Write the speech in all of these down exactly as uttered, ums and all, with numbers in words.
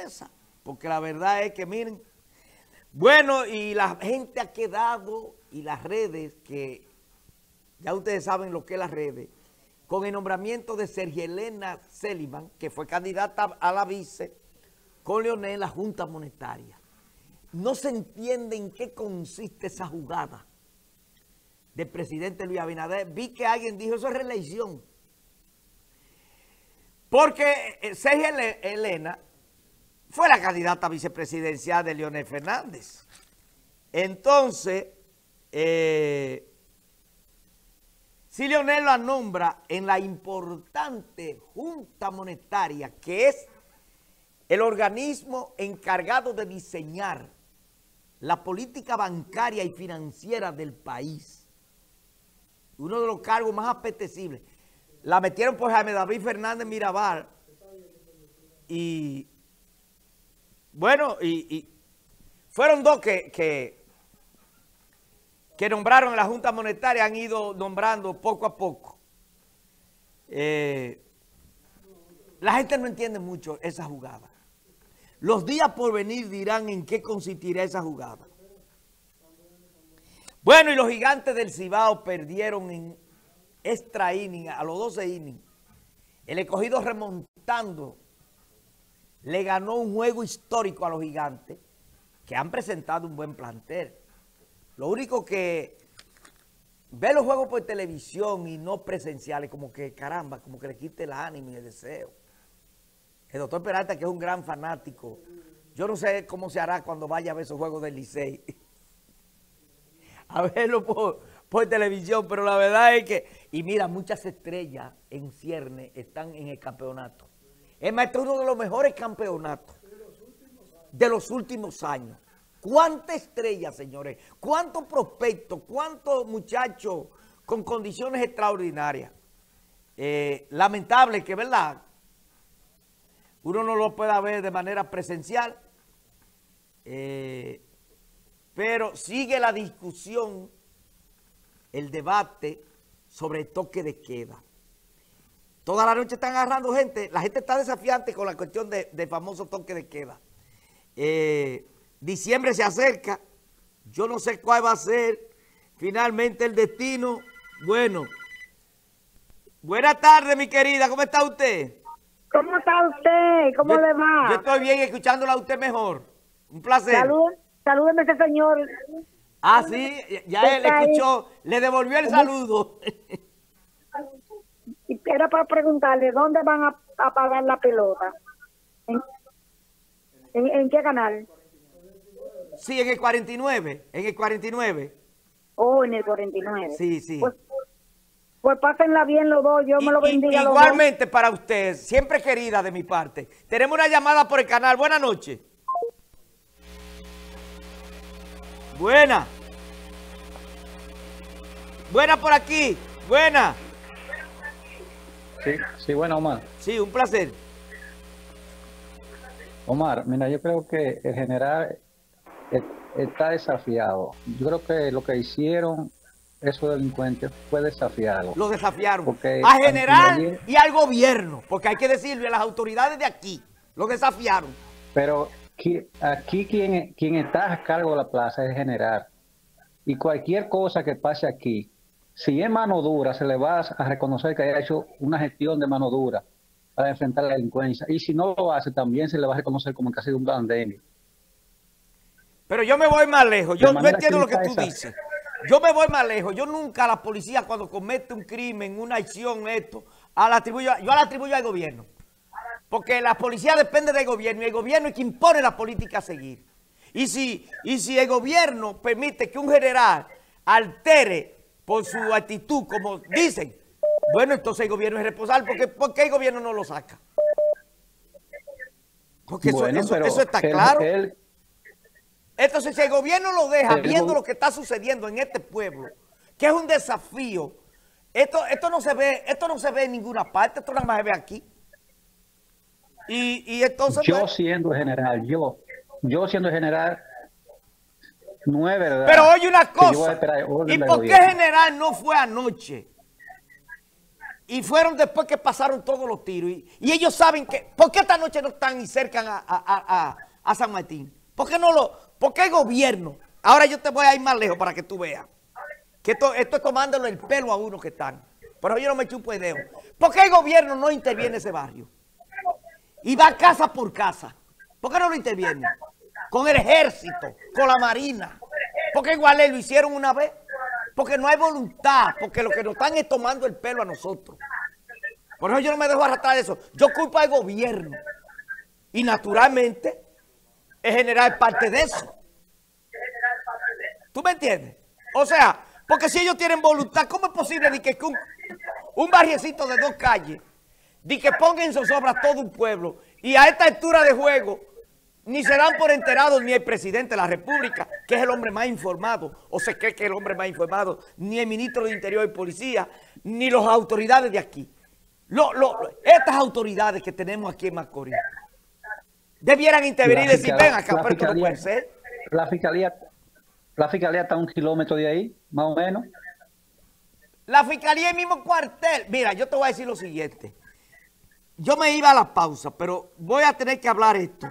sorpresa, porque la verdad es que, miren, bueno, y la gente ha quedado, y las redes, que ya ustedes saben lo que es las redes, con el nombramiento de Sergielena Celiman, que fue candidata a la vice, con Leonel en la Junta Monetaria. No se entiende en qué consiste esa jugada del presidente Luis Abinader. Vi que alguien dijo, eso es reelección. Porque Sergielena fue la candidata vicepresidencial de Leonel Fernández. Entonces, eh, si Leonel la nombra en la importante Junta Monetaria, que es el organismo encargado de diseñar la política bancaria y financiera del país, uno de los cargos más apetecibles, la metieron por Jaime David Fernández Mirabal, y bueno, y, y fueron dos que, que, que nombraron en la Junta Monetaria, han ido nombrando poco a poco. Eh, la gente no entiende mucho esa jugada. Los días por venir dirán en qué consistirá esa jugada. Bueno, y los Gigantes del Cibao perdieron en extra inning, a los doce innings. El Escogido remontando le ganó un juego histórico a los Gigantes, que han presentado un buen plantel. Lo único que ver los juegos por televisión y no presenciales, como que caramba, como que le quite el ánimo y el deseo. El doctor Peralta, que es un gran fanático, yo no sé cómo se hará cuando vaya a ver esos juegos del Licey, a verlo por, por televisión, pero la verdad es que, y mira, muchas estrellas en cierne están en el campeonato. Es más, este es uno de los mejores campeonatos de los últimos años. ¿Cuántas estrellas, señores? ¿Cuántos prospectos? ¿Cuántos muchachos con condiciones extraordinarias? Eh, lamentable que, ¿verdad?, uno no lo pueda ver de manera presencial, eh, pero sigue la discusión, el debate sobre el toque de queda. Toda la noche están agarrando gente, la gente está desafiante con la cuestión de, del famoso toque de queda. Eh, diciembre se acerca, yo no sé cuál va a ser finalmente el destino. Bueno, buenas tardes, mi querida, ¿cómo está usted? ¿Cómo está usted? ¿Cómo yo, le va? Yo estoy bien, escuchándola a usted mejor. Un placer. Salud, salúdeme a ese señor. Ah, sí, ya él escuchó, le devolvió el saludo. Y era para preguntarle, ¿dónde van a, a pagar la pelota? ¿En, en, en qué canal? Sí, en el cuarenta y nueve, en el cuarenta y nueve. Oh, en el cuarenta y nueve. Sí, sí. Pues, pues pásenla bien los dos, yo y, me lo bendiga y, los igualmente dos. para usted, siempre querida de mi parte. Tenemos una llamada por el canal. Buenas noches. Buena. Buena por aquí. Buena. Sí, sí, bueno, Omar. Sí, un placer. Omar, mira, yo creo que el general está desafiado. Yo creo que lo que hicieron esos delincuentes fue desafiarlo. Lo desafiaron. Porque a general ayer, y al gobierno, porque hay que decirle a las autoridades de aquí, lo desafiaron. Pero aquí quien, quien está a cargo de la plaza es el general. Y cualquier cosa que pase aquí, si es mano dura, se le va a reconocer que haya hecho una gestión de mano dura para enfrentar la delincuencia. Y si no lo hace, también se le va a reconocer como que ha sido un pandemia. Pero yo me voy más lejos. Yo no entiendo lo que tú dices. Yo me voy más lejos. Yo nunca a la policía, cuando comete un crimen, una acción, esto, a la atribuyo, yo la atribuyo al gobierno. Porque la policía depende del gobierno y el gobierno es quien impone la política a seguir. Y si, y si el gobierno permite que un general altere por su actitud, como dicen, bueno, entonces el gobierno es responsable. Porque, ¿por qué el gobierno no lo saca? Porque bueno, eso, eso, eso está él, claro. Él, Entonces, si el gobierno lo deja el, viendo lo que está sucediendo en este pueblo, que es un desafío, esto, esto no se ve, esto no se ve en ninguna parte, esto nada más se ve aquí. Y, y entonces... Yo pues, siendo general, yo, yo siendo general, no es verdad. Pero oye una cosa, ¿y por qué general no fue anoche Y fueron después que pasaron todos los tiros. Y, y ellos saben que, ¿por qué esta noche no están y cercan a, a, a, a San Martín? ¿Por qué no lo, por qué el gobierno? Ahora yo te voy a ir más lejos para que tú veas. Que esto, esto es tomándole el pelo a uno que están. Pero yo no me chupo el dedo. ¿Por qué el gobierno no interviene en ese barrio? Y va casa por casa. ¿Por qué no lo interviene? Con el ejército, con la marina. Porque igual lo hicieron una vez. Porque no hay voluntad, porque lo que nos están es tomando el pelo a nosotros. Por eso yo no me dejo arrastrar de eso. Yo culpo al gobierno. Y naturalmente, el general es parte de eso. ¿Tú me entiendes? O sea, porque si ellos tienen voluntad, ¿cómo es posible de que un, un barriecito de dos calles, de que pongan en zozobra todo un pueblo, y a esta altura de juego, ni se dan por enterados ni el presidente de la República, que es el hombre más informado, o se cree que es el hombre más informado, ni el ministro de Interior y Policía, ni las autoridades de aquí. Lo, lo, estas autoridades que tenemos aquí en Macorís debieran intervenir y decir, ven acá, pero esto no puede ser. La fiscalía, la fiscalía está a un kilómetro de ahí, más o menos. La fiscalía es el mismo cuartel. Mira, yo te voy a decir lo siguiente. Yo me iba a la pausa, pero voy a tener que hablar esto.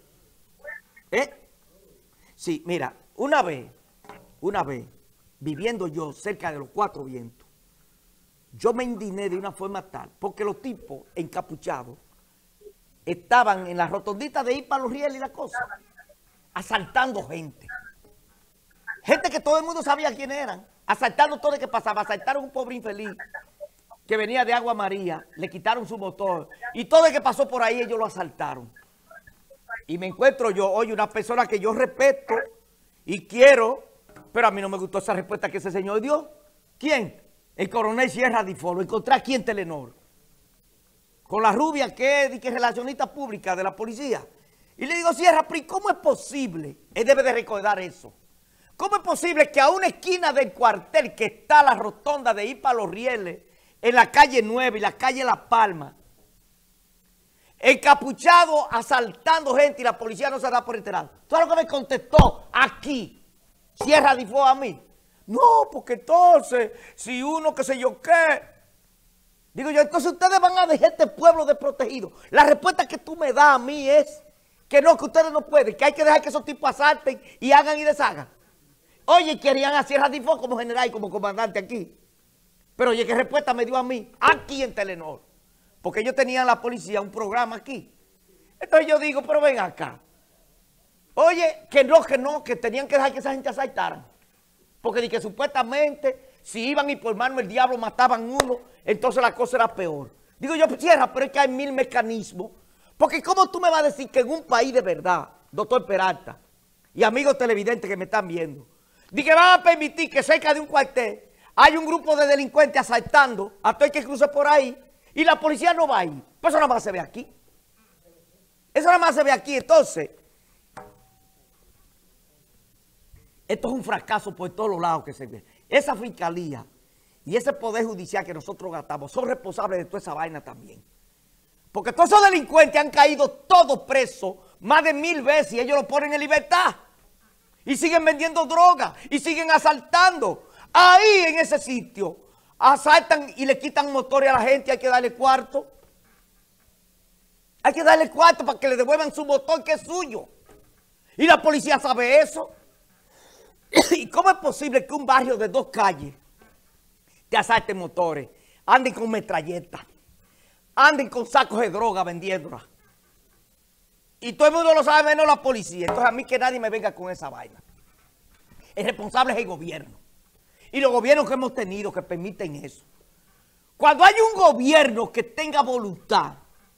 ¿Eh? Sí, mira, una vez, una vez, viviendo yo cerca de los Cuatro Vientos, yo me indigné de una forma tal, porque los tipos encapuchados estaban en la rotondita de ir para los rieles y la cosa, asaltando gente. Gente que todo el mundo sabía quién eran, asaltando todo lo que pasaba. Asaltaron a un pobre infeliz que venía de Agua María, le quitaron su motor, y todo el que pasó por ahí ellos lo asaltaron. Y me encuentro yo, oye, una persona que yo respeto y quiero, pero a mí no me gustó esa respuesta que ese señor dio. ¿Quién? El coronel Sierra Difo. Lo encontré aquí en Telenor. Con la rubia que es, que es relacionista pública de la policía. Y le digo, Sierra, pero ¿cómo es posible? Él debe de recordar eso. ¿Cómo es posible que a una esquina del cuartel que está la rotonda de ir para los rieles, en la calle nueve y la calle La Palma, encapuchado, asaltando gente y la policía no se da por enterado? ¿Todo lo que me contestó aquí Sierra Difo a mí? No, porque entonces, si uno qué sé yo qué. Digo yo, entonces ustedes van a dejar este pueblo desprotegido. La respuesta que tú me das a mí es que no, que ustedes no pueden, que hay que dejar que esos tipos asalten y hagan y deshagan. Oye, querían a Sierra Difo como general y como comandante aquí. Pero oye, ¿qué respuesta me dio a mí? Aquí en Telenor. Porque ellos tenían la policía, un programa aquí. Entonces yo digo, pero ven acá. Oye, que no, que no, que tenían que dejar que esa gente asaltaran. Porque de que supuestamente, si iban y por mano del diablo mataban uno, entonces la cosa era peor. Digo yo, Sierra, pero es que hay mil mecanismos. Porque ¿cómo tú me vas a decir que en un país de verdad, doctor Peralta, y amigos televidentes que me están viendo, de que van a permitir que cerca de un cuartel hay un grupo de delincuentes asaltando a todo el que cruce por ahí, y la policía no va a ir? Pues eso nada más se ve aquí. Eso nada más se ve aquí. Entonces, esto es un fracaso por todos los lados que se ve. Esa fiscalía y ese poder judicial que nosotros gastamos son responsables de toda esa vaina también. Porque todos esos delincuentes han caído todos presos más de mil veces y ellos los ponen en libertad. Y siguen vendiendo droga y siguen asaltando. Ahí en ese sitio asaltan y le quitan motores a la gente, hay que darle cuarto. Hay que darle cuarto para que le devuelvan su motor que es suyo. Y la policía sabe eso. ¿Y cómo es posible que un barrio de dos calles te asalten motores, anden con metralletas, anden con sacos de droga vendiéndola? Y todo el mundo lo sabe menos la policía. Entonces a mí que nadie me venga con esa vaina. El responsable es el gobierno. Y los gobiernos que hemos tenido que permiten eso. Cuando hay un gobierno que tenga voluntad,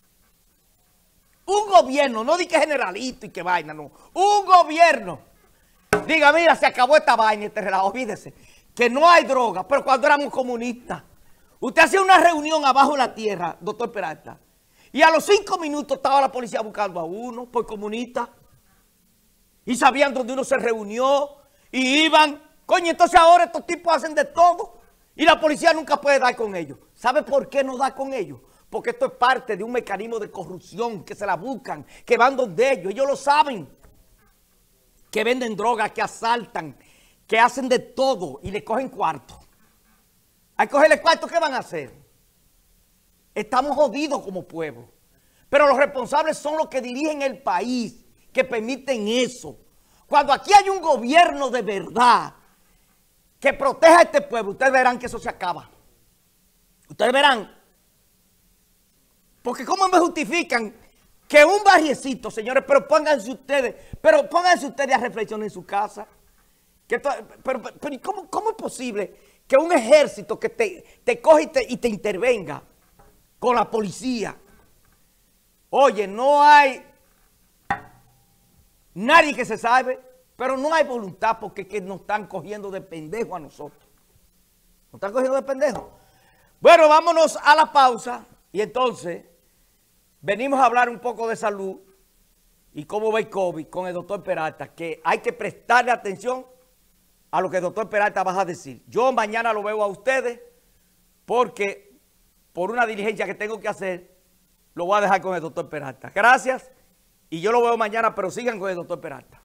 un gobierno, no di que generalito y que vaina, no. Un gobierno, diga, mira, se acabó esta vaina, este relajo, olvídese, que no hay droga, pero cuando éramos comunistas, usted hacía una reunión abajo en la tierra, doctor Peralta, y a los cinco minutos estaba la policía buscando a uno por comunista, y sabían dónde uno se reunió, y iban. Coño, entonces ahora estos tipos hacen de todo y la policía nunca puede dar con ellos. ¿Sabe por qué no da con ellos? Porque esto es parte de un mecanismo de corrupción, que se la buscan, que van donde ellos. Ellos lo saben. Que venden drogas, que asaltan, que hacen de todo y le cogen cuarto. Al cogerle cuarto, ¿qué van a hacer? estamos jodidos como pueblo. Pero los responsables son los que dirigen el país, que permiten eso. Cuando aquí hay un gobierno de verdad que proteja a este pueblo, ustedes verán que eso se acaba. Ustedes verán. Porque ¿cómo me justifican que un barriecito, señores, pero pónganse ustedes, pero pónganse ustedes a reflexionar en su casa? Que to, pero pero ¿cómo, ¿cómo es posible que un ejército que te, te coge y te, y te intervenga con la policía? Oye, no hay nadie que se salve, pero no hay voluntad porque que nos están cogiendo de pendejo a nosotros. Nos están cogiendo de pendejo. Bueno, vámonos a la pausa y entonces venimos a hablar un poco de salud y cómo va el COVID con el doctor Peralta, que hay que prestarle atención a lo que el doctor Peralta va a decir. Yo mañana lo veo a ustedes porque por una diligencia que tengo que hacer, lo voy a dejar con el doctor Peralta. Gracias y yo lo veo mañana, pero sigan con el doctor Peralta.